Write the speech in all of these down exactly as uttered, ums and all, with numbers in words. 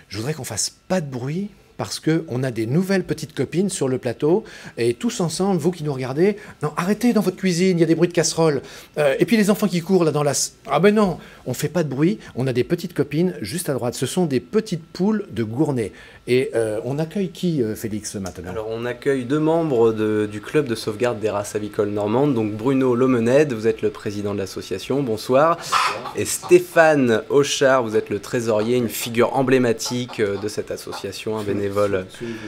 je voudrais qu'on fasse pas de bruit parce qu'on a des nouvelles petites copines sur le plateau, et tous ensemble, vous qui nous regardez, non, arrêtez dans votre cuisine, il y a des bruits de casserole. Euh, et puis les enfants qui courent là dans la... Ah ben non, on fait pas de bruit, on a des petites copines juste à droite. Ce sont des petites poules de Gournay. Et euh, on accueille qui, euh, Félix, maintenant? Alors on accueille deux membres de, du club de sauvegarde des races avicoles normandes, donc Bruno Lomened, vous êtes le président de l'association, bonsoir. bonsoir. Et Stéphane Auchard, vous êtes le trésorier, une figure emblématique de cette association, un bénévole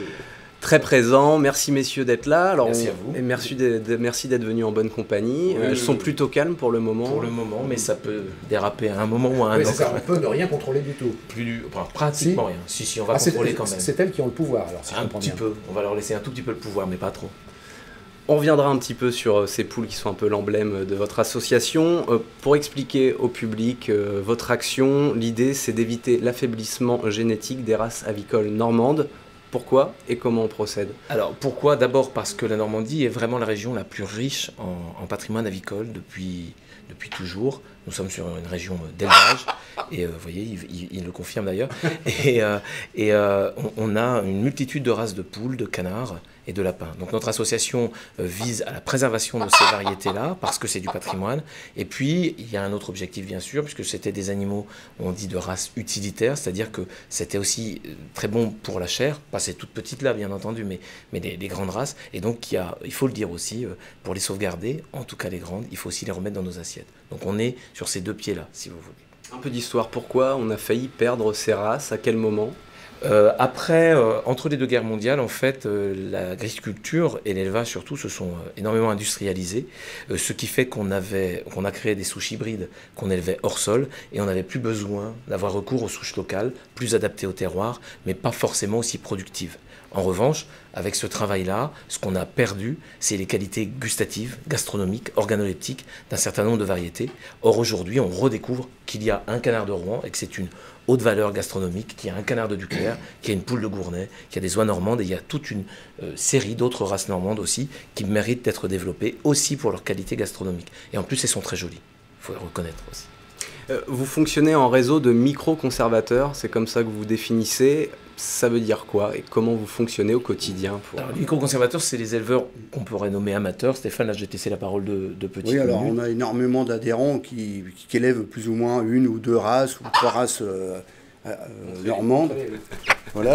très présent. Merci messieurs d'être là. Alors, merci on, à vous. Et merci d'être venus en bonne compagnie. Oui, Elles sont plutôt calmes pour le moment. Pour le moment, mais ça peut déraper à un moment ou à un oui, autre. Ça, on peut ne rien contrôler du tout. Plus du, enfin, pratiquement si. rien. Si, si, on va ah, contrôler quand même. C'est elles qui ont le pouvoir, alors, si un je comprends petit bien. peu. On va leur laisser un tout petit peu le pouvoir, mais pas trop. On reviendra un petit peu sur ces poules qui sont un peu l'emblème de votre association. Euh, pour expliquer au public euh, votre action, l'idée c'est d'éviter l'affaiblissement génétique des races avicoles normandes. Pourquoi et comment on procède? Alors pourquoi? D'abord parce que la Normandie est vraiment la région la plus riche en, en patrimoine avicole depuis, depuis toujours. Nous sommes sur une région d'élevage, et euh, vous voyez, il, il, il le confirme d'ailleurs. Et, euh, et euh, on, on a une multitude de races de poules, de canards et de lapins. Donc notre association euh, vise à la préservation de ces variétés-là, parce que c'est du patrimoine. Et puis, il y a un autre objectif, bien sûr, puisque c'était des animaux, on dit, de race utilitaire, c'est-à-dire que c'était aussi très bon pour la chair, pas ces toutes petites là, bien entendu, mais, mais des, des grandes races. Et donc, il, y a, il faut le dire aussi, euh, pour les sauvegarder, en tout cas les grandes, il faut aussi les remettre dans nos assiettes. Donc on est sur ces deux pieds-là, si vous voulez. Un peu d'histoire, pourquoi on a failli perdre ces races, à quel moment? Euh, après, euh, entre les deux guerres mondiales, en fait, euh, l'agriculture et l'élevage surtout se sont euh, énormément industrialisés, euh, ce qui fait qu'on avait, qu'on a créé des souches hybrides qu'on élevait hors sol, et on n'avait plus besoin d'avoir recours aux souches locales, plus adaptées au terroir, mais pas forcément aussi productives. En revanche, avec ce travail-là, ce qu'on a perdu, c'est les qualités gustatives, gastronomiques, organoleptiques d'un certain nombre de variétés. Or, aujourd'hui, on redécouvre qu'il y a un canard de Rouen et que c'est une haute valeur gastronomique, qu'il y a un canard de Duclerc, qu'il y a une poule de Gournay, qu'il y a des oies normandes, et il y a toute une euh, série d'autres races normandes aussi qui méritent d'être développées aussi pour leur qualité gastronomique. Et en plus, elles sont très jolies, il faut le reconnaître aussi. Euh, vous fonctionnez en réseau de micro-conservateurs, c'est comme ça que vous vous définissez. Ça veut dire quoi et comment vous fonctionnez au quotidien pour... Alors, les micro-conservateurs, c'est les éleveurs qu'on pourrait nommer amateurs. Stéphane, là, je vais te laisser la parole de, de petite Oui, alors minute. on a énormément d'adhérents qui, qui élèvent plus ou moins une ou deux races ou trois races euh, euh, normandes. Voilà.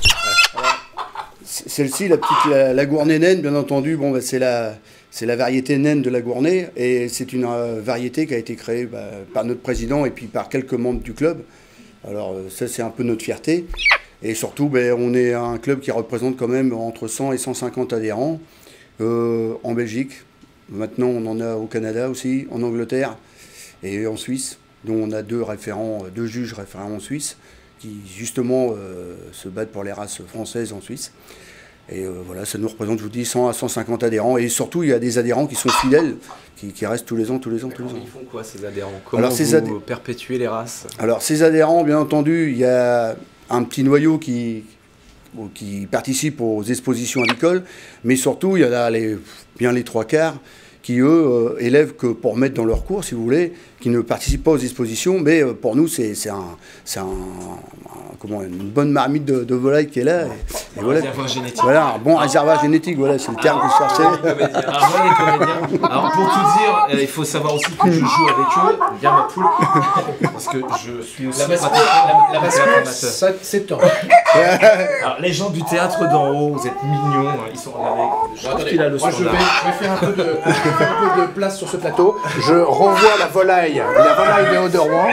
Celle-ci, la petite la, la Gournay naine, bien entendu, bon, bah, c'est la, c'est la variété naine de la Gournay, et c'est une euh, variété qui a été créée bah, par notre président et puis par quelques membres du club. Alors ça, c'est un peu notre fierté. Et surtout, ben, on est un club qui représente quand même entre cent et cent cinquante adhérents euh, en Belgique. Maintenant, on en a au Canada aussi, en Angleterre et en Suisse, dont on a deux référents, deux juges référents en Suisse, qui justement euh, se battent pour les races françaises en Suisse. Et euh, voilà, ça nous représente, je vous dis, cent à cent cinquante adhérents. Et surtout, il y a des adhérents qui sont fidèles, qui, qui restent tous les ans, tous les ans, tous les ans. Ils font quoi, ces adhérents? Comment Alors, vous ces ad... perpétuez les races? Alors, ces adhérents, bien entendu, il y a un petit noyau qui, qui participe aux expositions avicoles, mais surtout, il y en a les, bien les trois quarts qui, eux, euh, élèvent que pour mettre dans leur cours, si vous voulez, qui ne participent pas aux expositions, mais euh, pour nous, c'est un, un, un, comment, une bonne marmite de, de volaille qui est là. Et, et Un voilà. réservoir génétique. Voilà, un bon réservoir génétique, voilà, c'est le terme que je cherchais. Ah, voilà les comédiens. Alors pour tout dire, euh, il faut savoir aussi que je joue avec eux, bien ma poule, parce que je suis aussi La basse- praticien, la basse- amateur. ça, c'est temps. Alors les gens du théâtre d'en haut, vous êtes mignons, hein, ils sont regardés. Je pense qu'il a le Moi, je vais, standard. je vais faire un peu, de, je vais faire un peu de place sur ce plateau. Je renvoie la volaille, la volaille des Hauts-de-Rouen.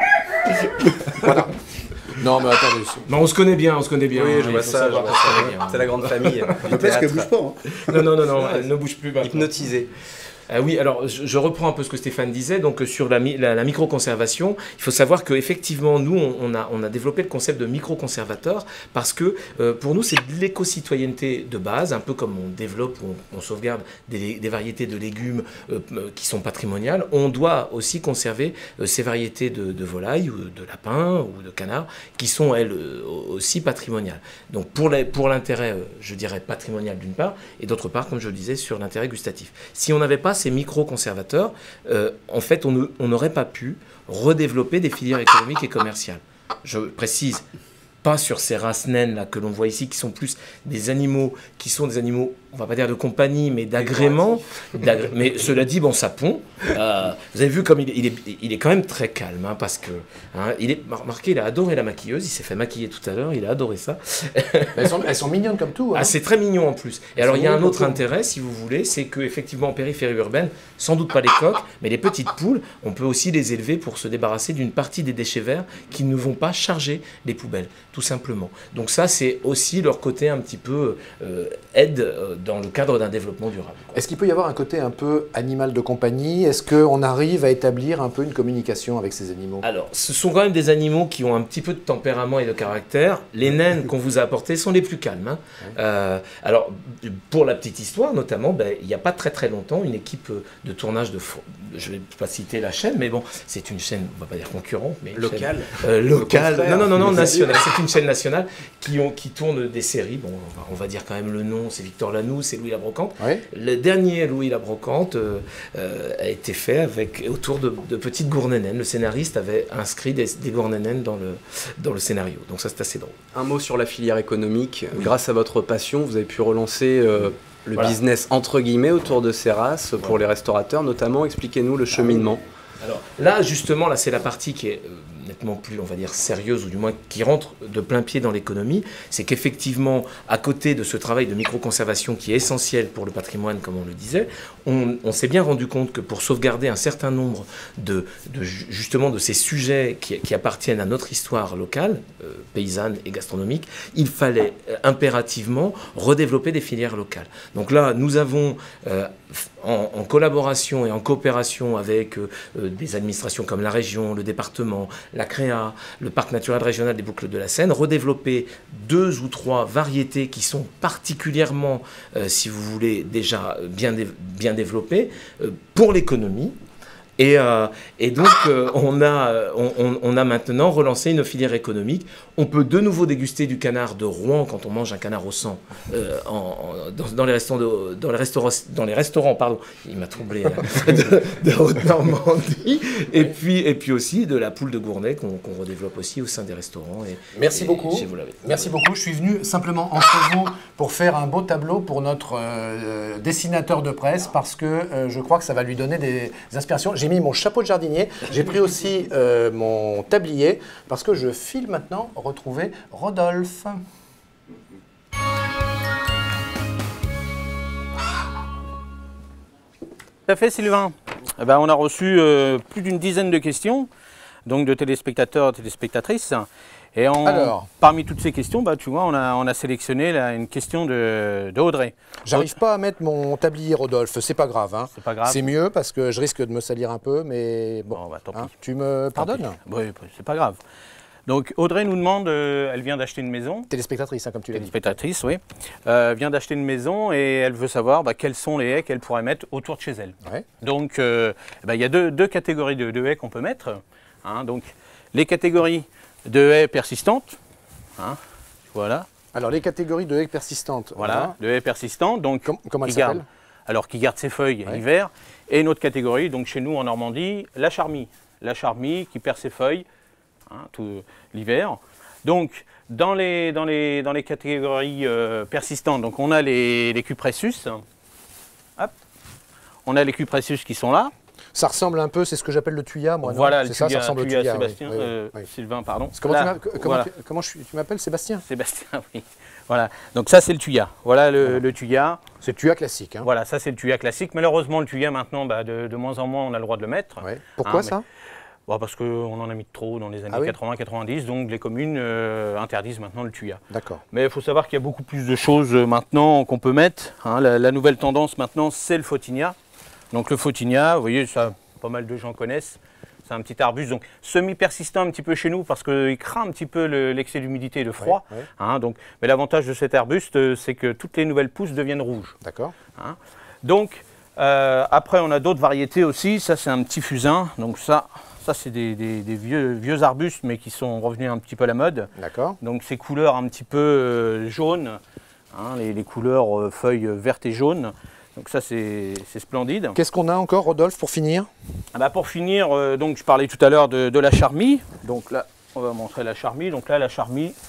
Voilà. Non, mais attendez. Non, on se connaît bien, on se connaît bien. Oui, hein, je il vois faut ça, je savoir vois qu'on se ça. connaît bien. C'est la grande famille. du Parce qu'elle théâtre. bouge pas. Hein. Non, non, non, non, elle ne bouge plus. maintenant. Hypnotisé. Ah oui, alors je, je reprends un peu ce que Stéphane disait. Donc sur la, mi- la, la microconservation, il faut savoir qu'effectivement, nous, on, on, a, on a développé le concept de microconservateur parce que euh, pour nous, c'est de l'éco-citoyenneté de base, un peu comme on développe ou on, on sauvegarde des, des variétés de légumes euh, qui sont patrimoniales. On doit aussi conserver euh, ces variétés de, de volailles ou de lapins ou de canards qui sont, elles, euh, aussi patrimoniales. Donc pour les- pour l'intérêt, euh, je dirais, patrimonial d'une part, et d'autre part, comme je le disais, sur l'intérêt gustatif. Si on n'avait pas ces micro-conservateurs, euh, en fait, on ne- on n'aurait pas pu redévelopper des filières économiques et commerciales. Je précise, pas sur ces races naines là que l'on voit ici, qui sont plus des animaux, qui sont des animaux, on va pas dire de compagnie, mais d'agrément. Mais cela dit, bon, ça pond. Euh, vous avez vu comme il, il, est, il est quand même très calme, hein, parce que hein, il est remarqué, il a adoré la maquilleuse, il s'est fait maquiller tout à l'heure, il a adoré ça. elles, sont, elles sont mignonnes comme tout. Hein. Ah, c'est très mignon en plus. Et elles alors il y a un autre intérêt, si vous voulez, c'est que effectivement en périphérie urbaine, sans doute pas les coqs, mais les petites poules, on peut aussi les élever pour se débarrasser d'une partie des déchets verts qui ne vont pas charger les poubelles, tout simplement. Donc ça, c'est aussi leur côté un petit peu euh, aide euh, dans le cadre d'un développement durable. Est-ce qu'il peut y avoir un côté un peu animal de compagnie? Est-ce qu'on arrive à établir un peu une communication avec ces animaux? Alors, ce sont quand même des animaux qui ont un petit peu de tempérament et de caractère. Les naines qu'on vous a apportées sont les plus calmes. Hein. Oui. Euh, alors, pour la petite histoire, notamment, ben, il n'y a pas très très longtemps, une équipe de tournage de... Je ne vais pas citer la chaîne, mais bon, c'est une chaîne, on ne va pas dire concurrente, mais... Locale chaîne, euh, Locale. Non, non, non, non, nationale. C'est une chaîne nationale qui, ont, qui tourne des séries. Bon, on va, on va dire quand même le nom, c'est Victor Lanoux, c'est Louis Labrocante. Oui. Le dernier Louis Labrocante euh, euh, a été fait avec, autour de, de petites gournets naines. Le scénariste avait inscrit des, des gournets naines dans le, dans le scénario. Donc ça, c'est assez drôle. Un mot sur la filière économique. Oui. Grâce à votre passion, vous avez pu relancer euh, le voilà. business entre guillemets autour de ces races pour voilà. les restaurateurs notamment. Expliquez-nous le cheminement. Alors là, justement, là, c'est la partie qui est euh, nettement plus, on va dire, sérieuse, ou du moins qui rentre de plein pied dans l'économie. C'est qu'effectivement, à côté de ce travail de microconservation qui est essentiel pour le patrimoine, comme on le disait, on, on s'est bien rendu compte que pour sauvegarder un certain nombre de, de justement, de ces sujets qui, qui appartiennent à notre histoire locale, euh, paysanne et gastronomique, il fallait euh, impérativement redévelopper des filières locales. Donc là, nous avons... Euh, En, en collaboration et en coopération avec euh, des administrations comme la région, le département, la Créa, le parc naturel régional des Boucles de la Seine, redévelopper deux ou trois variétés qui sont particulièrement, euh, si vous voulez, déjà bien, dé bien développées euh, pour l'économie. Et, euh, et donc, euh, on, a, on, on a maintenant relancé une filière économique. On peut de nouveau déguster du canard de Rouen quand on mange un canard au sang euh, en, en, dans, dans, les restaurants de, dans, les restaurants, dans les restaurants, pardon, il m'a troublé, là, de, de Haute-Normandie. Et, oui. puis, et puis aussi de la poule de Gournay qu'on qu'on redéveloppe aussi au sein des restaurants. Et, Merci et, beaucoup. Et vous Merci beaucoup. Je suis venu simplement entre vous pour faire un beau tableau pour notre euh, dessinateur de presse parce que euh, je crois que ça va lui donner des inspirations. J'ai mis mon chapeau de jardinier, j'ai pris aussi euh, mon tablier parce que je file maintenant retrouver Rodolphe. Tout à fait, Sylvain. Eh ben, on a reçu euh, plus d'une dizaine de questions, donc de téléspectateurs et téléspectatrices. Et en, Alors, parmi toutes ces questions, bah, tu vois, on a, on a sélectionné là, une question de, de Audrey. J'arrive pas à mettre mon tablier, Rodolphe, c'est pas grave. Hein. C'est pas grave. C'est mieux parce que je risque de me salir un peu, mais bon, bon bah, tant hein, pis. Tu me pardonnes? Oui, c'est pas grave. Donc Audrey nous demande, euh, elle vient d'acheter une maison. Téléspectatrice, hein, comme tu l'as dit. Téléspectatrice, oui. Euh, vient d'acheter une maison et elle veut savoir bah, quels sont les haies qu'elle pourrait mettre autour de chez elle. Ouais. Donc euh, bah, il y a deux, deux catégories de, de haies qu'on peut mettre. Hein, donc les catégories de haies persistantes. Hein, voilà. Alors les catégories de haies persistantes. Voilà, hein. de haies persistantes. Donc, Com comment elles s'appellent? Alors qui garde ses feuilles ouais. l'hiver. Et une autre catégorie, donc chez nous en Normandie, la charmille. La charmille qui perd ses feuilles. Hein, tout l'hiver. Donc, dans les, dans les, dans les catégories euh, persistantes, donc on a les, les cupressus. Hop. On a les cupressus qui sont là. Ça ressemble un peu, c'est ce que j'appelle le tuya, moi. Voilà, le ça, tuya, ça ressemble tuya, au tuya. Sébastien, oui, oui, euh, oui. Sylvain, pardon. Comment là, tu voilà. m'appelles, Sébastien? Sébastien, oui. Voilà. Donc ça, c'est le tuya. Voilà le, voilà. le tuya. C'est le tuya classique. Hein. Voilà, ça c'est le tuya classique. Malheureusement, le tuya maintenant, bah, de, de moins en moins, on a le droit de le mettre. Ouais. Pourquoi hein, ça? Bon, parce qu'on en a mis de trop dans les années ah oui quatre-vingt quatre-vingt-dix, donc les communes euh, interdisent maintenant le tuya. D'accord. Mais il faut savoir qu'il y a beaucoup plus de choses euh, maintenant qu'on peut mettre. Hein. La, la nouvelle tendance maintenant, c'est le photinia. Donc le photinia, vous voyez, ça, pas mal de gens connaissent. C'est un petit arbuste, donc semi-persistant un petit peu chez nous parce qu'il craint un petit peu l'excès d'humidité et de froid. Oui, oui. Hein, donc, mais l'avantage de cet arbuste, c'est que toutes les nouvelles pousses deviennent rouges. D'accord. Hein. Donc, euh, après, on a d'autres variétés aussi. Ça, c'est un petit fusain. Donc ça... Ça, c'est des, des, des vieux, vieux arbustes, mais qui sont revenus un petit peu à la mode. D'accord. Donc, ces couleurs un petit peu euh, jaunes, hein, les, les couleurs euh, feuilles vertes et jaunes. Donc, ça, c'est splendide. Qu'est-ce qu'on a encore, Rodolphe, pour finir? Ah bah, pour finir, euh, donc, je parlais tout à l'heure de, de la charmille. Donc là, on va montrer la charmille. Donc là, la charmille,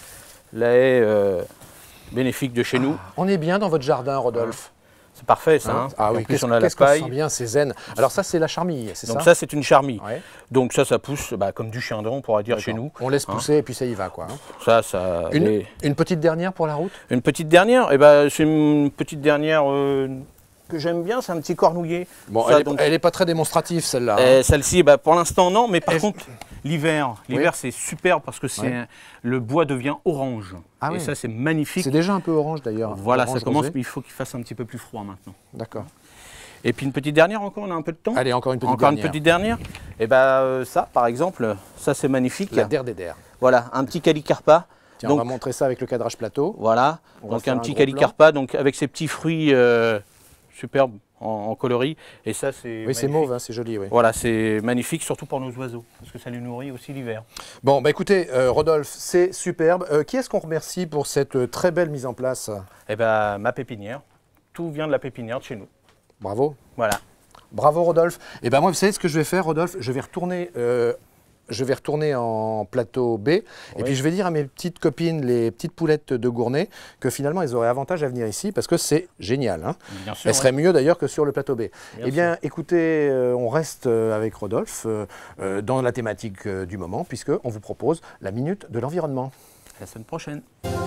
la haie euh, bénéfique de chez ah, nous. On est bien dans votre jardin, Rodolphe. C'est parfait ça. Hein. Ah oui, qu'est-ce on a la paille. Sent bien, c'est zen. Alors ça, c'est la charmille, c'est ça? Donc ça, c'est une charmille. Ouais. Donc ça, ça pousse bah, comme du chien-dent, on pourrait dire chez nous. On laisse pousser hein. Et puis ça y va, quoi. Hein. Ça, ça. Une, les... une petite dernière pour la route? Une petite dernière, eh ben, c'est une petite dernière euh, que j'aime bien, c'est un petit cornouiller. Bon, ça, elle, donc... elle est pas très démonstrative, celle-là. Hein. Celle-ci, bah, pour l'instant, non, mais par elle... contre, l'hiver, l'hiver, oui. C'est super parce que c'est ouais. le bois devient orange. Ah, et oui. ça, c'est magnifique. C'est déjà un peu orange d'ailleurs. Voilà, orange ça commence, rosé. Mais il faut qu'il fasse un petit peu plus froid maintenant. D'accord. Et puis une petite dernière encore, on a un peu de temps. Allez, encore une petite encore dernière. Encore une petite dernière. Et bah euh, ça, par exemple, ça c'est magnifique. La der des der. Voilà, un petit calicarpa. Tiens, donc, on va montrer ça avec le cadrage plateau. Voilà, on donc un petit un calicarpa, donc avec ses petits fruits euh, superbes en, en coloris. Et ça c'est. Oui, c'est mauve, hein, c'est joli. Oui. Voilà, c'est magnifique, surtout pour nos oiseaux, parce que ça les nourrit aussi l'hiver. Bon, bah écoutez, euh, Rodolphe, c'est superbe. Euh, qui est-ce qu'on remercie pour cette euh, très belle mise en place? Eh ben, ma pépinière. Tout vient de la pépinière de chez nous. Bravo. Voilà. Bravo Rodolphe. Et ben moi, vous savez ce que je vais faire, Rodolphe? Je vais retourner, euh, je vais retourner en plateau B. Oui. Et puis je vais dire à mes petites copines, les petites poulettes de Gournay, que finalement elles auraient avantage à venir ici parce que c'est génial. Hein. Bien sûr, elles seraient ouais. mieux d'ailleurs que sur le plateau B. Bien eh bien, sûr. écoutez, euh, on reste avec Rodolphe euh, euh, dans la thématique euh, du moment, puisque on vous propose la minute de l'environnement. À la semaine prochaine.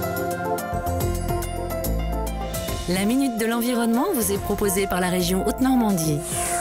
La Minute de l'Environnement vous est proposée par la région Haute-Normandie.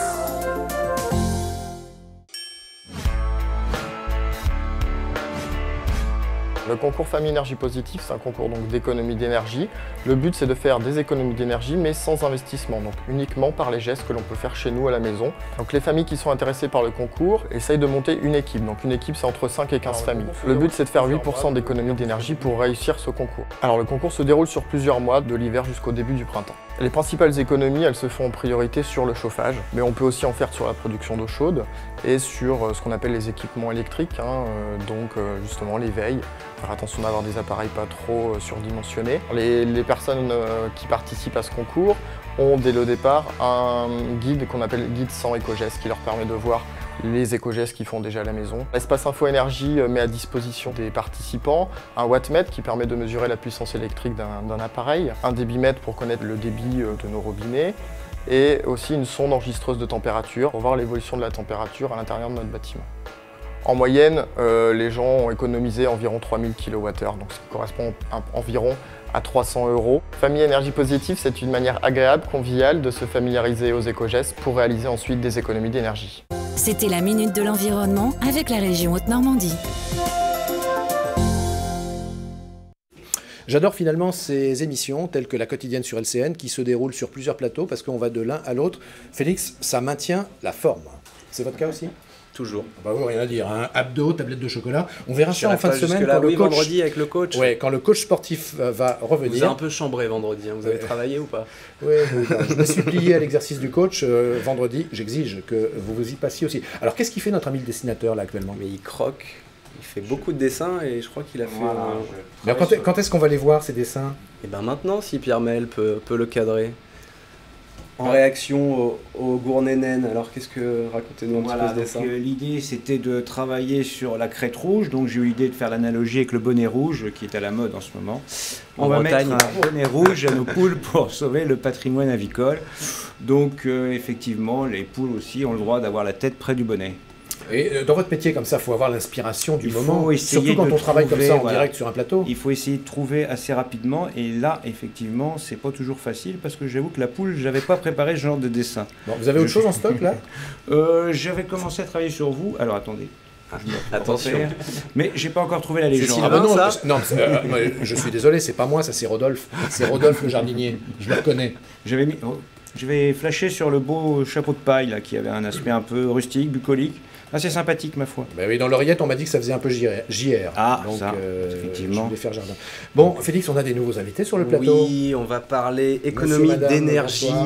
Le concours Famille Énergie Positive, c'est un concours d'économie d'énergie. Le but, c'est de faire des économies d'énergie, mais sans investissement, donc uniquement par les gestes que l'on peut faire chez nous à la maison. Donc les familles qui sont intéressées par le concours essayent de monter une équipe. Donc une équipe, c'est entre cinq et quinze familles. Le but, c'est de faire huit pour cent d'économie d'énergie pour réussir ce concours. Alors le concours se déroule sur plusieurs mois, de l'hiver jusqu'au début du printemps. Les principales économies, elles se font en priorité sur le chauffage, mais on peut aussi en faire sur la production d'eau chaude et sur ce qu'on appelle les équipements électriques, hein, donc justement les veilles. Faire attention d'avoir des appareils pas trop surdimensionnés. Les, les personnes qui participent à ce concours ont dès le départ un guide qu'on appelle guide sans éco-gestes qui leur permet de voir les éco-gestes qu'ils font déjà à la maison. L'espace Info Énergie met à disposition des participants un wattmètre qui permet de mesurer la puissance électrique d'un appareil, un débitmètre pour connaître le débit de nos robinets et aussi une sonde enregistreuse de température pour voir l'évolution de la température à l'intérieur de notre bâtiment. En moyenne, euh, les gens ont économisé environ trois mille kilowattheures, donc ce qui correspond à environ à trois cents euros. Famille Énergie Positive, c'est une manière agréable, conviviale de se familiariser aux éco-gestes pour réaliser ensuite des économies d'énergie. C'était la Minute de l'Environnement avec la région Haute-Normandie. J'adore finalement ces émissions telles que la quotidienne sur L C N qui se déroulent sur plusieurs plateaux parce qu'on va de l'un à l'autre. Félix, ça maintient la forme. C'est votre cas aussi ? Toujours. Bah oui, rien à dire. Hein. Abdos, tablette de chocolat. On verra ça en fin de semaine quand le oui, coach. vendredi avec le coach. Ouais, quand le coach sportif va revenir. Vous avez un peu chambré vendredi. Hein. Vous avez ouais. travaillé ou pas? Oui, oui bah, je me suis plié à l'exercice du coach. Euh, vendredi, j'exige que vous vous y passiez aussi. Alors, qu'est-ce qu'il fait notre ami le dessinateur là actuellement? Mais il croque. Il fait beaucoup de dessins et je crois qu'il a fait. Voilà. Un... Mais quand, est, quand est-ce qu'on va les voir ces dessins? Et ben maintenant, si Pierre Maël peut, peut le cadrer. En réaction au, au Gournay naine, alors qu'est-ce que racontez-nous un voilà, petit peu ce dessin? euh, L'idée c'était de travailler sur la crête rouge, donc j'ai eu l'idée de faire l'analogie avec le bonnet rouge qui est à la mode en ce moment. On en va Bretagne. mettre un bonnet rouge à nos poules pour sauver le patrimoine avicole. Donc euh, effectivement, les poules aussi ont le droit d'avoir la tête près du bonnet. Et dans votre métier comme ça, il faut avoir l'inspiration du il moment, surtout quand on travaille trouver, comme ça en voilà, direct sur un plateau. Il faut essayer de trouver assez rapidement et là, effectivement, c'est pas toujours facile parce que j'avoue que la poule, j'avais pas préparé ce genre de dessin. Bon, vous avez autre Je... chose en stock là? euh, J'avais commencé à travailler sur vous. Alors attendez. Ah, attention. Mais j'ai pas encore trouvé la légende. Ah bah non, ça non euh, je suis désolé, c'est pas moi, ça c'est Rodolphe. C'est Rodolphe le jardinier, je le reconnais. J'avais mis... Je vais flasher sur le beau chapeau de paille là, qui avait un aspect un peu rustique, bucolique. Assez sympathique, ma foi. Bah oui, dans l'oreillette, on m'a dit que ça faisait un peu J R. Ah, donc, ça, euh, effectivement. Je voulais faire jardin. Bon, Félix, on a des nouveaux invités sur le plateau. Oui, on va parler économie d'énergie.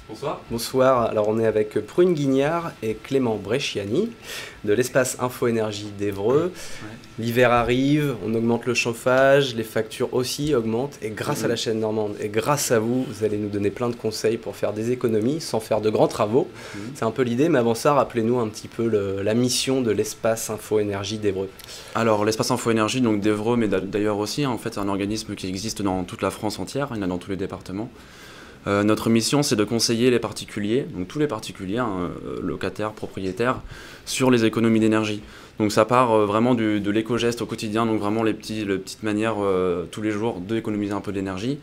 Bonsoir. Bonsoir, alors on est avec Prune Guignard et Clément Bresciani de l'espace Info Énergie d'Évreux. Ouais. L'hiver arrive, on augmente le chauffage, les factures aussi augmentent et grâce mmh. à la chaîne normande et grâce à vous, vous allez nous donner plein de conseils pour faire des économies sans faire de grands travaux. Mmh. C'est un peu l'idée, mais avant ça, rappelez-nous un petit peu le, la mission de l'espace Info Énergie d'Évreux. Alors l'espace Info Énergie donc d'Évreux, mais d'ailleurs aussi, hein, en fait c'est un organisme qui existe dans toute la France entière, il y en a dans tous les départements. Euh, notre mission, c'est de conseiller les particuliers, donc tous les particuliers, hein, locataires, propriétaires, sur les économies d'énergie. Donc ça part euh, vraiment du, de l'éco-geste au quotidien, donc vraiment les, petits, les petites manières euh, tous les jours d'économiser un peu d'énergie,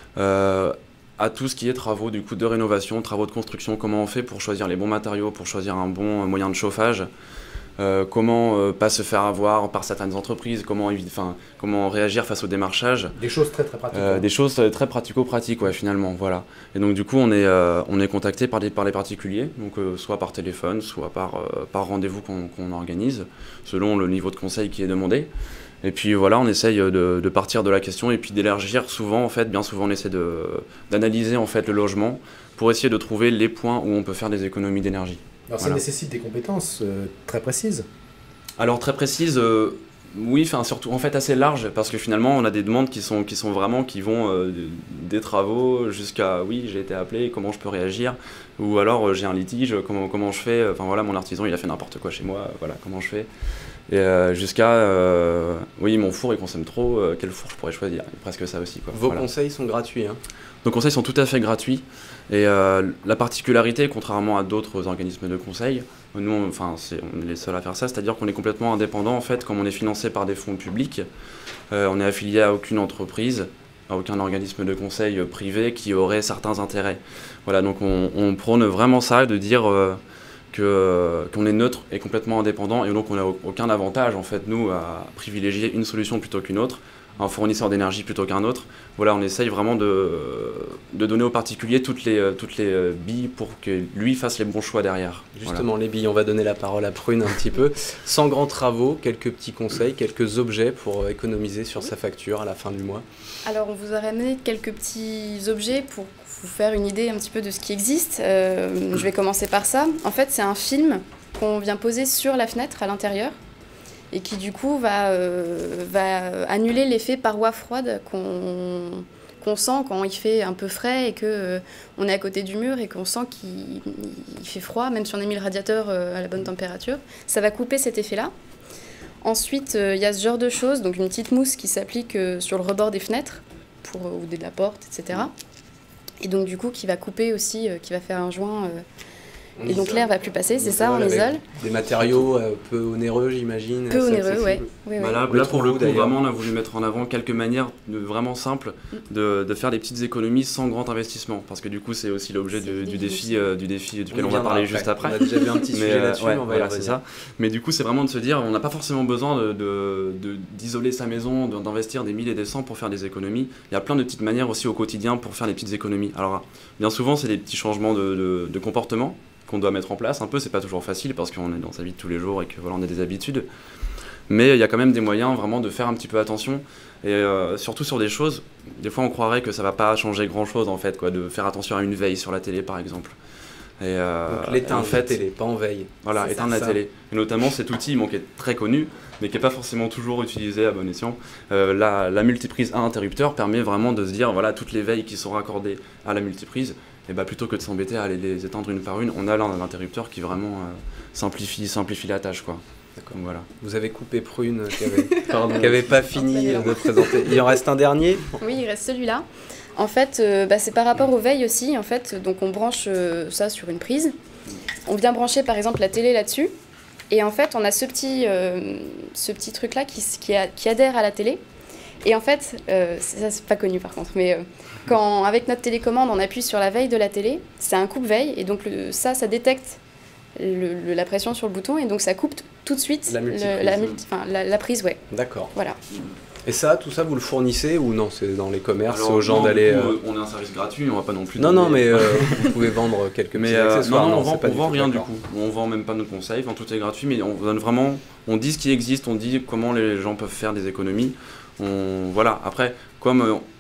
euh, à tout ce qui est travaux du coup, de rénovation, travaux de construction, comment on fait pour choisir les bons matériaux, pour choisir un bon moyen de chauffage. Euh, comment euh, pas se faire avoir par certaines entreprises, comment, enfin, comment réagir face au démarchage. Des choses très très pratiques. Euh, des choses très pratico-pratiques, ouais, finalement, voilà. Et donc du coup, on est, euh, on est contacté par, des, par les particuliers, donc euh, soit par téléphone, soit par, euh, par rendez-vous qu'on qu'on organise, selon le niveau de conseil qui est demandé. Et puis voilà, on essaye de, de partir de la question et puis d'élargir souvent, en fait, bien souvent on essaie d'analyser en fait le logement pour essayer de trouver les points où on peut faire des économies d'énergie. Alors ça voilà. nécessite des compétences euh, très précises. Alors très précises, euh, oui, enfin surtout en fait assez larges parce que finalement on a des demandes qui sont qui sont vraiment qui vont euh, des travaux jusqu'à oui j'ai été appelé, comment je peux réagir, ou alors euh, j'ai un litige, comment comment je fais, enfin voilà mon artisan il a fait n'importe quoi chez moi, voilà comment je fais. Et euh, jusqu'à euh, oui mon four il consomme trop, euh, quel four je pourrais choisir, presque ça aussi quoi. Vos voilà. conseils sont gratuits hein. Nos conseils sont tout à fait gratuits et euh, la particularité, contrairement à d'autres organismes de conseil, nous on, enfin, on est les seuls à faire ça, c'est-à-dire qu'on est complètement indépendant en fait, comme on est financé par des fonds publics, euh, on est affilié à aucune entreprise, à aucun organisme de conseil privé qui aurait certains intérêts. Voilà, donc on, on prône vraiment ça, de dire euh, que, euh, qu'on est neutre et complètement indépendant et donc on n'a aucun avantage en fait nous à privilégier une solution plutôt qu'une autre, un fournisseur d'énergie plutôt qu'un autre. Voilà, on essaye vraiment de, de donner aux particuliers toutes les, toutes les billes pour que lui fasse les bons choix derrière. Justement, voilà. Les billes, on va donner la parole à Prune un petit peu. Sans grands travaux, quelques petits conseils, quelques objets pour économiser sur sa facture à la fin du mois. Alors, on vous a ramené quelques petits objets pour vous faire une idée un petit peu de ce qui existe. Euh, je vais commencer par ça. En fait, c'est un film qu'on vient poser sur la fenêtre à l'intérieur, et qui du coup va, euh, va annuler l'effet paroi froide qu'on qu'on sent quand il fait un peu frais et qu'on euh, est à côté du mur et qu'on sent qu'il fait froid, même si on a mis le radiateur euh, à la bonne température. Ça va couper cet effet-là. Ensuite, il euh, y a ce genre de choses, donc une petite mousse qui s'applique euh, sur le rebord des fenêtres pour, euh, ou de la porte, et cetera. Et donc du coup qui va couper aussi, euh, qui va faire un joint... Euh, Et donc l'air va plus passer, c'est ça, on isole. Des matériaux euh, peu onéreux, j'imagine. Peu onéreux, oui. Oui, bah là, là pour le coup, vraiment, on a voulu mettre en avant quelques manières de, vraiment simples de, de faire des petites économies sans grand investissement. Parce que du coup, c'est aussi l'objet du, du, défi, euh, du défi duquel on, on va parler après. juste après. On a déjà vu un petit sujet euh, là-dessus, ouais, on va voilà, y revenir. C'est ça. Mais du coup, c'est vraiment de se dire, on n'a pas forcément besoin de, de, de, d'isoler sa maison, d'investir des mille et des cents pour faire des économies. Il y a plein de petites manières aussi au quotidien pour faire des petites économies. Alors, bien souvent, c'est des petits changements de, de, de comportement qu'on doit mettre en place un peu, c'est pas toujours facile parce qu'on est dans sa vie de tous les jours et que voilà, on a des habitudes, mais il y a quand même des moyens vraiment de faire un petit peu attention et euh, surtout sur des choses, des fois on croirait que ça va pas changer grand chose en fait, quoi, de faire attention à une veille sur la télé par exemple. Et euh, donc l'éteindre en fait, la télé, pas en veille. Voilà, éteindre la télé. Et notamment cet outil bon, qui est très connu, mais qui n'est pas forcément toujours utilisé à bon escient. Euh, la, la multiprise à interrupteur permet vraiment de se dire, voilà, toutes les veilles qui sont raccordées à la multiprise, et bah, plutôt que de s'embêter à aller les éteindre une par une, on a là un interrupteur qui vraiment euh, simplifie, simplifie la tâche, quoi. D'accord. Voilà. Vous avez coupé Prune qui avait, qui avait pas fini de présenter. Il en reste un dernier ? Oui, il reste celui-là. En fait, euh, bah, c'est par rapport aux veilles aussi. En fait, donc on branche euh, ça sur une prise. On vient brancher par exemple la télé là-dessus. Et en fait, on a ce petit, euh, ce petit truc-là qui, qui, a, qui adhère à la télé. Et en fait, euh, ça c'est pas connu par contre, mais euh, quand avec notre télécommande on appuie sur la veille de la télé, c'est un coupe-veille et donc le, ça, ça détecte le, le, la pression sur le bouton et donc ça coupe tout de suite la, le, la, multi, la, la prise, ouais. D'accord. Voilà. Et ça, tout ça, vous le fournissez ou non? C'est dans les commerces, alors, aux gens non, d'aller... Euh... On a un service gratuit, on va pas non plus... Non, non, mais euh, vous pouvez vendre quelques mais petits euh, accessoires. Non, non, non on vend, pas on vend rien d'accord. du coup. On vend même pas nos conseils, enfin, tout est gratuit, mais on donne vraiment... On dit ce qui existe, on dit comment les gens peuvent faire des économies. On, voilà, après, comme euh,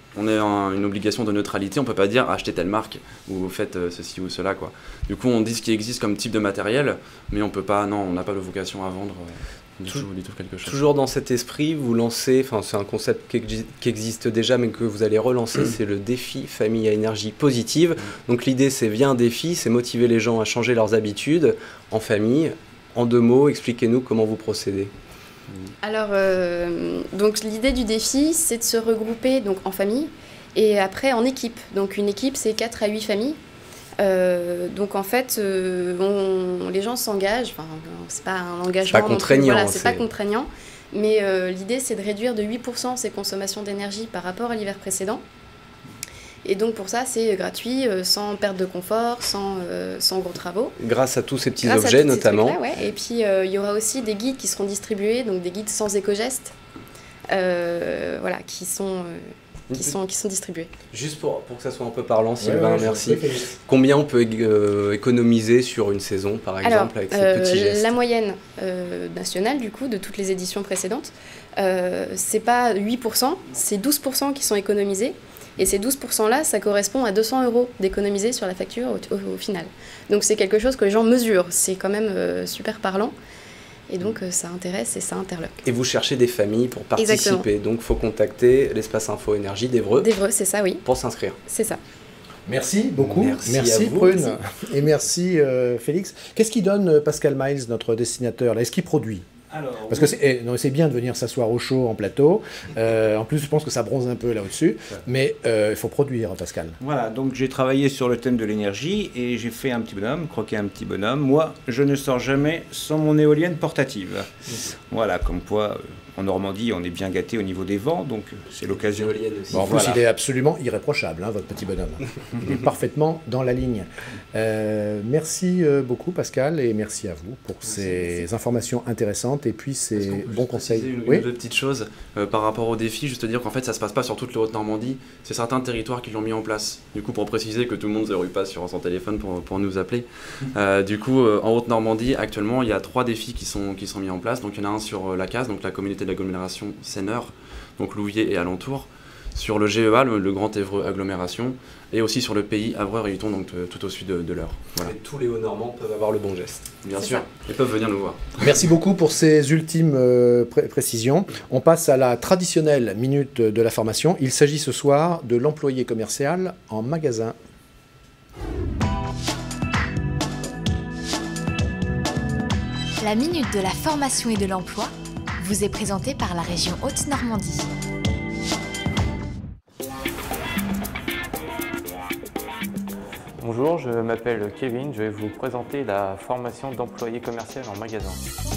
on a un, une obligation de neutralité, on ne peut pas dire achetez telle marque ou faites euh, ceci ou cela, quoi. Du coup, on dit ce qui existe comme type de matériel, mais on peut pas, non, on n'a pas de vocation à vendre euh, du, tout, du tout quelque chose. Toujours dans cet esprit, vous lancez, enfin c'est un concept qui, qui existe déjà, mais que vous allez relancer, c'est le défi famille à énergie positive. Donc l'idée, c'est via un défi, c'est motiver les gens à changer leurs habitudes en famille. En deux mots, expliquez-nous comment vous procédez. Alors, euh, donc l'idée du défi, c'est de se regrouper donc, en famille et après en équipe. Donc une équipe, c'est quatre à huit familles. Euh, donc en fait, euh, on, les gens s'engagent. Enfin, c'est pas un engagement. C'est pas contraignant. Voilà, c'est pas contraignant. Mais euh, l'idée, c'est de réduire de huit pour cent ses consommations d'énergie par rapport à l'hiver précédent. Et donc pour ça, c'est gratuit, euh, sans perte de confort, sans, euh, sans gros travaux. Grâce à tous ces petits Grâce objets notamment. Ouais. Et puis euh, il y aura aussi des guides qui seront distribués, donc des guides sans éco-gestes, euh, voilà, qui sont, euh, qui, sont, qui sont distribués. Juste pour, pour que ça soit un peu parlant, Sylvain, ouais, ouais, merci. Combien on peut euh, économiser sur une saison, par exemple, Alors, avec ces euh, petits gestes? La moyenne euh, nationale, du coup, de toutes les éditions précédentes, euh, c'est pas huit pour cent, c'est douze pour cent qui sont économisés. Et ces douze pour cent-là, ça correspond à deux cents euros d'économiser sur la facture au, au, au final. Donc c'est quelque chose que les gens mesurent, c'est quand même euh, super parlant. Et donc euh, ça intéresse et ça interloque. Et vous cherchez des familles pour participer. Exactement. Donc il faut contacter l'espace Info Énergie d'Évreux. D'Évreux, c'est ça, oui. Pour s'inscrire. C'est ça. Merci beaucoup. Merci, merci à vous. Prune. Merci. Et merci euh, Félix. Qu'est-ce qui donne Pascal Miles, notre dessinateur là? Est-ce qu'il produit? Alors, Parce que c'est eh, bien de venir s'asseoir au chaud en plateau. Euh, en plus, je pense que ça bronze un peu là au-dessus. Mais euh, il faut produire, Pascal. Voilà, donc j'ai travaillé sur le thème de l'énergie et j'ai fait un petit bonhomme, croqué un petit bonhomme. Moi, je ne sors jamais sans mon éolienne portative. Mmh. Voilà, comme quoi, en Normandie, on est bien gâté au niveau des vents, donc c'est l'occasion. Bon, en plus, voilà. Il est absolument irréprochable, hein, votre petit bonhomme. Il est parfaitement dans la ligne. Euh, merci beaucoup, Pascal, et merci à vous pour merci, ces merci. informations intéressantes et puis ces bons conseils. Une, oui une deux petites choses euh, par rapport au défi, juste dire qu'en fait, ça se passe pas sur toute la Haute-Normandie. C'est certains territoires qui l'ont mis en place. Du coup, pour préciser que tout le monde ne se rue pas sur son téléphone pour, pour nous appeler. Euh, du coup, euh, en Haute-Normandie, actuellement, il y a trois défis qui sont, qui sont mis en place. Donc, il y en a un sur la C A S, donc la communauté de l'agglomération Seineur, donc Louviers et alentour, sur le G E A, le, le Grand Évreux Agglomération, et aussi sur le pays Avreux-Riuton, donc euh, tout au sud de, de l'Eure. Voilà. Et tous les Hauts-Normands peuvent avoir le bon geste. Bien sûr, ils peuvent venir nous voir. Merci beaucoup pour ces ultimes euh, pré précisions. On passe à la traditionnelle minute de la formation. Il s'agit ce soir de l'employé commercial en magasin. La minute de la formation et de l'emploi vous est présentée par la région Haute-Normandie. Bonjour, je m'appelle Kevin, je vais vous présenter la formation d'employé commercial en magasin.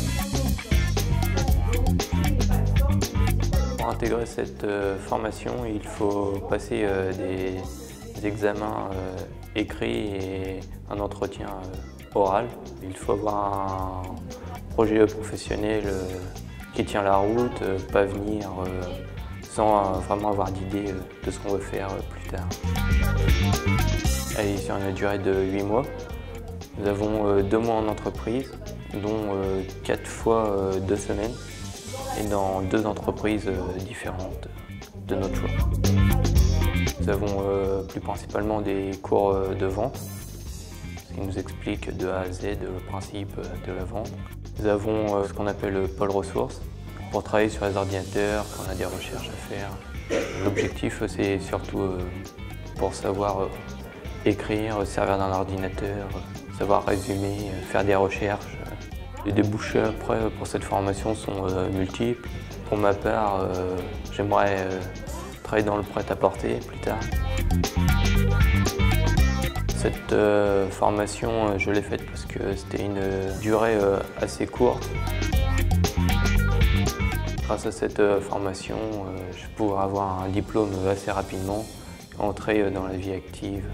Pour intégrer cette euh, formation, il faut passer euh, des, des examens euh, écrits et un entretien euh, oral. Il faut avoir un projet professionnel euh, qui tient la route, euh, pas venir euh, sans euh, vraiment avoir d'idée euh, de ce qu'on veut faire euh, plus tard. Elle est sur une durée de huit mois. Nous avons euh, deux mois en entreprise, dont euh, quatre fois euh, deux semaines, et dans deux entreprises euh, différentes de notre choix. Nous avons euh, plus principalement des cours euh, de vente, ce qui nous explique de A à Z le principe de la vente. Nous avons euh, ce qu'on appelle le pôle ressources, pour travailler sur les ordinateurs, quand on a des recherches à faire. L'objectif, c'est surtout euh, pour savoir euh, écrire, servir d'un ordinateur, savoir résumer, faire des recherches. Les débouchés après pour cette formation sont euh, multiples. Pour ma part, euh, j'aimerais euh, travailler dans le prêt-à-porter plus tard. Cette euh, formation, euh, je l'ai faite parce que c'était une euh, durée euh, assez courte. Grâce à cette euh, formation, euh, je vais pouvoir avoir un diplôme assez rapidement, entrer euh, dans la vie active.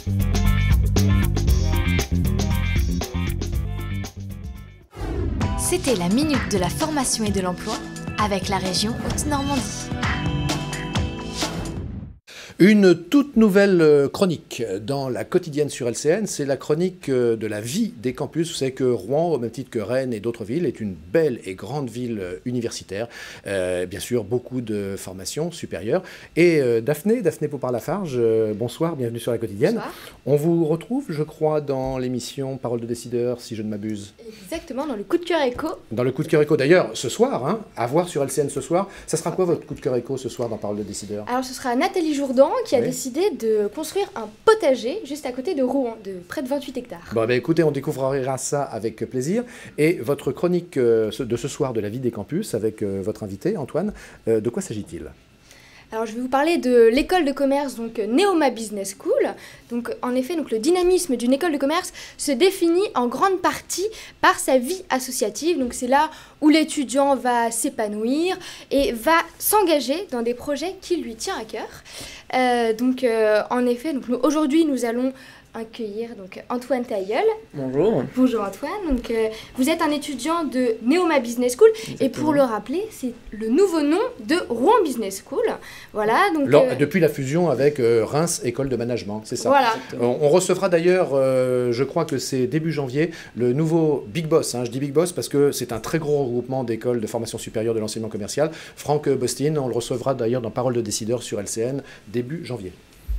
C'était la minute de la formation et de l'emploi avec la région Haute-Normandie. Une toute nouvelle chronique dans la quotidienne sur L C N, c'est la chronique de la vie des campus. Vous savez que Rouen, au même titre que Rennes et d'autres villes, est une belle et grande ville universitaire. Euh, bien sûr, beaucoup de formations supérieures. Et euh, Daphné, Daphné Popard-Lafarge, euh, bonsoir, bienvenue sur la quotidienne. Bonsoir. On vous retrouve, je crois, dans l'émission Parole de décideur, si je ne m'abuse. Exactement, dans le coup de cœur éco. Dans le coup de cœur éco. D'ailleurs, ce soir, hein, à voir sur L C N ce soir, ça sera quoi votre coup de cœur éco ce soir dans Parole de décideur? Alors ce sera Nathalie Jourdan qui a oui. décidé de construire un potager juste à côté de Rouen, de près de vingt-huit hectares. Bon, ben, écoutez, on découvrira ça avec plaisir. Et votre chronique euh, de ce soir de la vie des campus avec euh, votre invité, Antoine, euh, de quoi s'agit-il? Alors je vais vous parler de l'école de commerce, donc Neoma Business School. Donc en effet, donc, le dynamisme d'une école de commerce se définit en grande partie par sa vie associative. Donc c'est là où l'étudiant va s'épanouir et va s'engager dans des projets qui lui tiennent à cœur. Euh, donc euh, en effet, donc, aujourd'hui nous allons accueillir donc Antoine Tailleul. Bonjour. Bonjour Antoine. Donc euh, vous êtes un étudiant de Neoma Business School. Exactement. Et pour le rappeler, c'est le nouveau nom de Rouen Business School. Voilà. Donc Lors, euh... depuis la fusion avec euh, Reims École de Management, c'est ça. Voilà. On, on recevra d'ailleurs, euh, je crois que c'est début janvier, le nouveau Big Boss. Hein, je dis Big Boss parce que c'est un très gros regroupement d'écoles de formation supérieure de l'enseignement commercial. Franck Bostin, on le recevra d'ailleurs dans Parole de décideur sur L C N début janvier.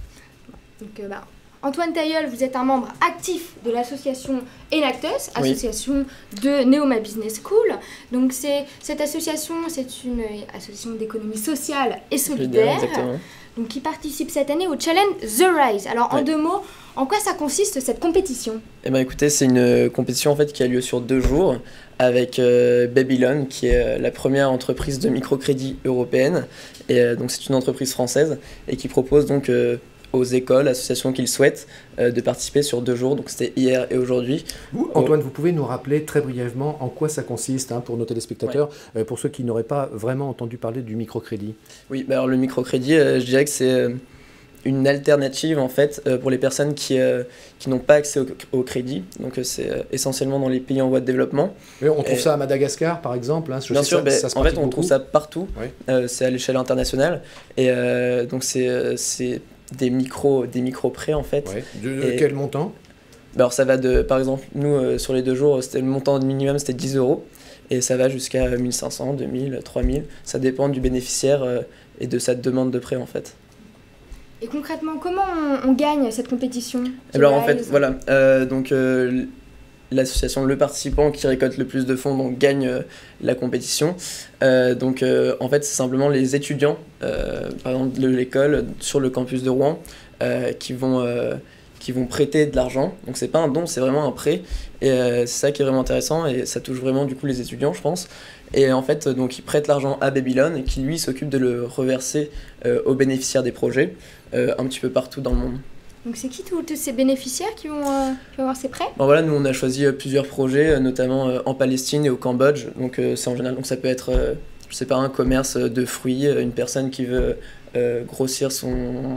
Donc euh, bah. Antoine Tailleul, vous êtes un membre actif de l'association Enactus, association oui. de Neoma Business School. Donc c'est, cette association, c'est une association d'économie sociale et solidaire, donc qui participe cette année au challenge The Rise. Alors en ouais. deux mots, en quoi ça consiste cette compétition? Eh ben écoutez, c'est une compétition en fait qui a lieu sur deux jours avec euh, Babylon, qui est la première entreprise de microcrédit européenne. Et euh, donc c'est une entreprise française et qui propose donc euh, aux écoles, associations qu'ils souhaitent, euh, de participer sur deux jours. Donc c'était hier et aujourd'hui. Vous, Antoine, vous pouvez nous rappeler très brièvement en quoi ça consiste hein, pour nos téléspectateurs, ouais. euh, pour ceux qui n'auraient pas vraiment entendu parler du microcrédit? Oui, bah alors le microcrédit, euh, je dirais que c'est euh, une alternative en fait euh, pour les personnes qui, euh, qui n'ont pas accès au, au crédit. Donc euh, c'est euh, essentiellement dans les pays en voie de développement. Et on trouve et, ça à Madagascar par exemple hein, je Bien sais sûr, ça, bah, ça se en fait on beaucoup. trouve ça partout, oui. euh, c'est à l'échelle internationale. Et euh, donc c'est... Euh, c'est des micro des micro prêts en fait. Ouais. De, de quel montant? Alors ça va de, par exemple, nous euh, sur les deux jours, c'était le montant minimum c'était dix euros et ça va jusqu'à mille cinq cents, deux mille, trois mille. Ça dépend du bénéficiaire euh, et de sa demande de prêt en fait. Et concrètement, comment on, on gagne cette compétition? Alors en fait, voilà, euh, donc euh, l'association, le participant qui récolte le plus de fonds donc gagne euh, la compétition. Euh, donc euh, en fait c'est simplement les étudiants, euh, par exemple de l'école sur le campus de Rouen, euh, qui vont euh, qui vont prêter de l'argent. Donc c'est pas un don, c'est vraiment un prêt. Et euh, c'est ça qui est vraiment intéressant et ça touche vraiment du coup les étudiants, je pense. Et en fait donc ils prêtent l'argent à Babylon et qui lui s'occupe de le reverser euh, aux bénéficiaires des projets euh, un petit peu partout dans le monde. Donc c'est qui tous ces bénéficiaires qui vont, euh, qui vont avoir ces prêts? Bon, voilà, nous on a choisi euh, plusieurs projets, euh, notamment euh, en Palestine et au Cambodge. Donc euh, c'est en général, donc ça peut être, euh, je sais pas, un commerce de fruits, euh, une personne qui veut euh, grossir son,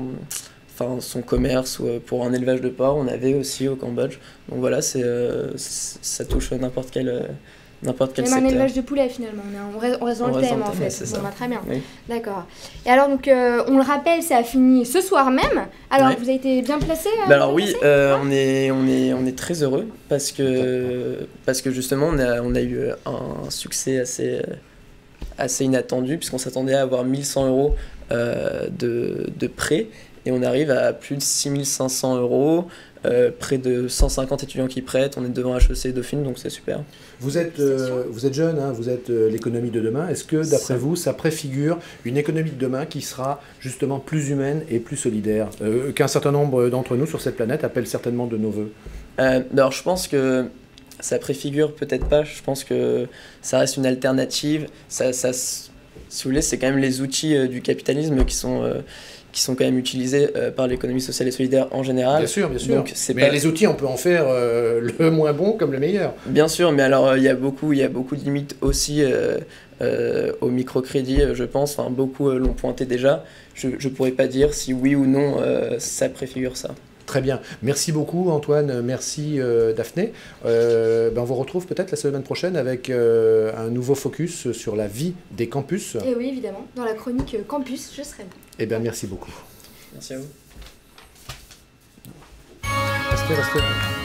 enfin son commerce ou euh, pour un élevage de porc. On avait aussi au Cambodge. Donc voilà, c'est, euh, ça touche n'importe quel. Euh, N'importe quel secteur. Même un élevage de poulet finalement, on reste, on reste dans on le thème en fait, bon, bah, très bien. Oui. D'accord. Et alors donc euh, on le rappelle, ça a fini ce soir même. Alors oui. Vous avez été bien placé euh, bah Alors oui, euh, on, est, on, est, on est très heureux parce que, parce que justement on a, on a eu un succès assez, assez inattendu puisqu'on s'attendait à avoir mille cent euros euh, de, de prêt et on arrive à plus de six mille cinq cents euros. Euh, près de cent cinquante étudiants qui prêtent, on est devant H E C et Dauphine, donc c'est super. Vous êtes, euh, vous êtes jeune, hein, vous êtes euh, l'économie de demain. Est-ce que, d'après ça. vous, ça préfigure une économie de demain qui sera justement plus humaine et plus solidaire, euh, qu'un certain nombre d'entre nous sur cette planète appellent certainement de nos voeux? euh, Alors je pense que ça préfigure peut-être pas, je pense que ça reste une alternative. Ça, ça, si vous voulez, c'est quand même les outils euh, du capitalisme qui sont... Euh, qui sont quand même utilisés euh, par l'économie sociale et solidaire en général. Bien sûr, bien sûr. Donc, c'est mais pas... les outils, on peut en faire euh, le moins bon comme le meilleur. Bien sûr, mais alors il y a beaucoup, il y a beaucoup de limites aussi euh, euh, au microcrédit, je pense. Enfin, beaucoup euh, l'ont pointé déjà. Je ne pourrais pas dire si oui ou non euh, ça préfigure ça. Très bien. Merci beaucoup Antoine, merci euh, Daphné. Euh, ben on vous retrouve peut-être la semaine prochaine avec euh, un nouveau focus sur la vie des campus. Et oui, évidemment. Dans la chronique Campus, je serai là. Eh bien, merci beaucoup. Merci à vous. Restez, restez.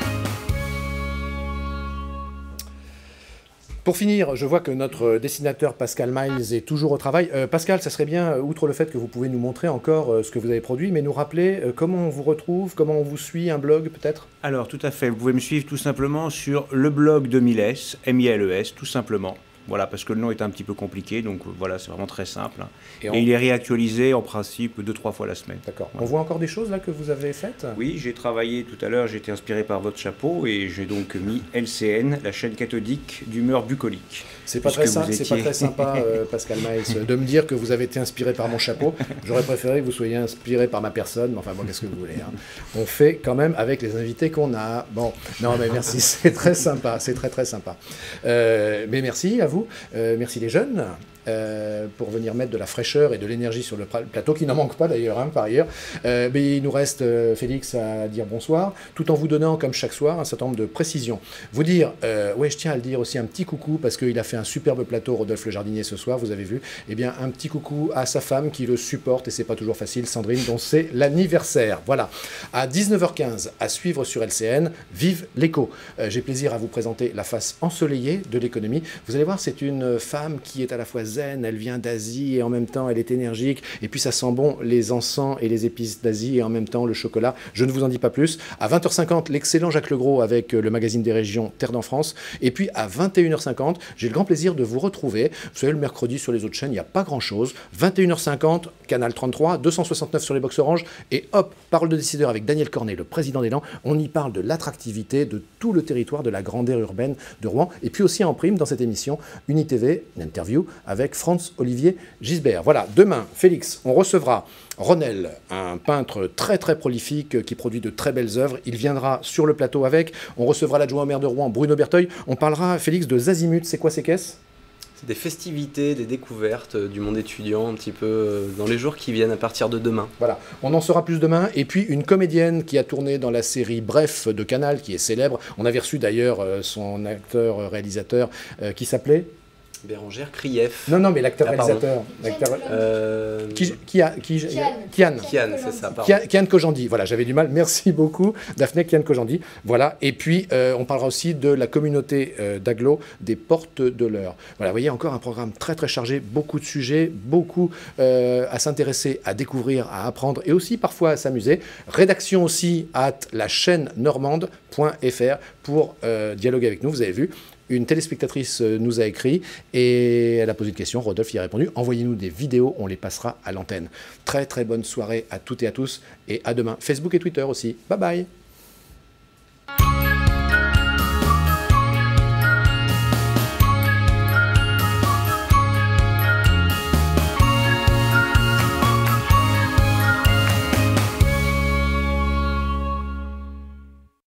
Pour finir, je vois que notre dessinateur Pascal Miles est toujours au travail. Euh, Pascal, ça serait bien, outre le fait que vous pouvez nous montrer encore euh, ce que vous avez produit, mais nous rappeler euh, comment on vous retrouve, comment on vous suit, un blog peut-être? Alors, tout à fait. Vous pouvez me suivre tout simplement sur le blog de Miles, M I L E S, tout simplement. Voilà, parce que le nom est un petit peu compliqué, donc voilà, c'est vraiment très simple. Et, on... Et il est réactualisé en principe deux, trois fois la semaine. D'accord. Voilà. On voit encore des choses là que vous avez faites? Oui, j'ai travaillé tout à l'heure, j'ai été inspiré par votre chapeau et j'ai donc mis L C N, la chaîne cathodique d'humeur bucolique. C'est pas, très étiez... c'est pas très sympa, euh, Pascal Miles, de me dire que vous avez été inspiré par mon chapeau. J'aurais préféré que vous soyez inspiré par ma personne, mais enfin bon, qu'est-ce que vous voulez, hein. On fait quand même avec les invités qu'on a. Bon, non mais merci, c'est très sympa, c'est très très sympa. Euh, mais merci à vous, euh, merci les jeunes. Euh, pour venir mettre de la fraîcheur et de l'énergie sur le plateau, qui n'en manque pas d'ailleurs, hein, par ailleurs. Euh, mais il nous reste, euh, Félix, à dire bonsoir, tout en vous donnant, comme chaque soir, un certain nombre de précisions. Vous dire, euh, ouais, je tiens à le dire aussi, un petit coucou, parce qu'il a fait un superbe plateau, Rodolphe le Jardinier, ce soir, vous avez vu. Eh bien, un petit coucou à sa femme qui le supporte, et c'est pas toujours facile, Sandrine, dont c'est l'anniversaire. Voilà. À dix-neuf heures quinze, à suivre sur L C N, Vive l'écho. Euh, J'ai plaisir à vous présenter la face ensoleillée de l'économie. Vous allez voir, c'est une femme qui est à la fois zen, elle vient d'Asie et en même temps elle est énergique, et puis ça sent bon les encens et les épices d'Asie et en même temps le chocolat. Je ne vous en dis pas plus. À vingt heures cinquante, l'excellent Jacques Legros avec le magazine des régions Terre d'en France, et puis à vingt et une heures cinquante, j'ai le grand plaisir de vous retrouver. Vous savez, le mercredi sur les autres chaînes, il n'y a pas grand chose. vingt et une heures cinquante, Canal trente-trois, deux cent soixante-neuf sur les box orange, et hop, Parole de décideur avec Daniel Cornet, le président d'Élan. On y parle de l'attractivité de tout le territoire de la grande aire urbaine de Rouen, et puis aussi en prime dans cette émission UniTV, une interview avec Franz-Olivier Gisbert. Voilà, demain, Félix, on recevra Ronel, un peintre très très prolifique qui produit de très belles œuvres. Il viendra sur le plateau avec. On recevra l'adjoint au maire de Rouen, Bruno Berteuil. On parlera, Félix, de Zazimut. C'est quoi ces caisses? C'est des festivités, des découvertes du monde étudiant, un petit peu dans les jours qui viennent à partir de demain. Voilà, on en saura plus demain. Et puis une comédienne qui a tourné dans la série Bref de Canal, qui est célèbre. On avait reçu d'ailleurs son acteur-réalisateur euh, qui s'appelait Bérangère Krief. Non, non, mais l'acteur-réalisateur. Ah, euh... Qui, qui a, qui, Kian. Kian, c'est ça, pardon. Kian, Kian Kojandi. Voilà, j'avais du mal. Merci beaucoup, Daphné Kian Kojandi. Voilà. Et puis, euh, on parlera aussi de la communauté euh, d'Aglo, des Portes de l'Heure. Voilà, vous voyez, encore un programme très, très chargé. Beaucoup de sujets, beaucoup euh, à s'intéresser, à découvrir, à apprendre et aussi parfois à s'amuser. Rédaction aussi at la chaîne normande point F R pour euh, dialoguer avec nous. Vous avez vu. Une téléspectatrice nous a écrit et elle a posé une question. Rodolphe y a répondu. Envoyez-nous des vidéos, on les passera à l'antenne. Très très bonne soirée à toutes et à tous et à demain. Facebook et Twitter aussi. Bye bye.